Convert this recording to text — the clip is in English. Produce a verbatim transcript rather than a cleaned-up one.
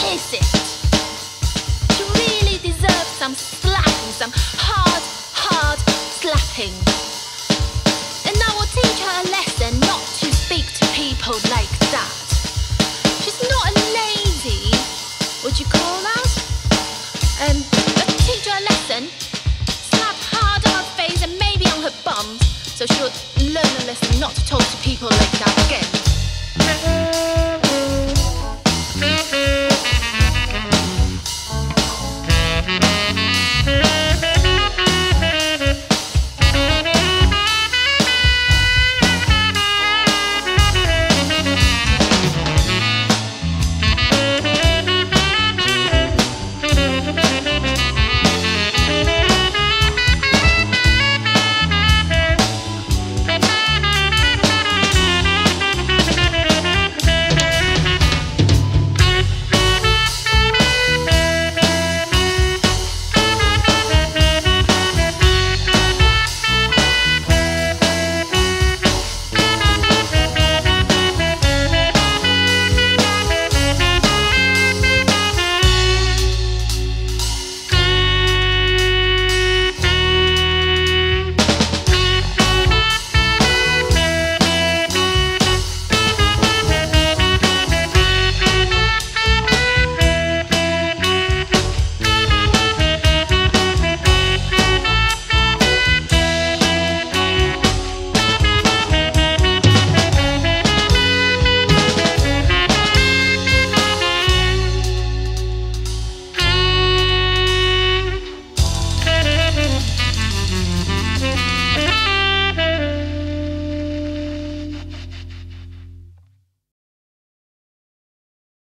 Is it? She really deserves some slapping, some hard, hard slapping. And I will teach her a lesson not to speak to people like that. She's not a lady, would you call that? Um, but teach her a lesson. Slap hard on her face and maybe on her bum, so she'll learn a lesson not to talk to people like that again.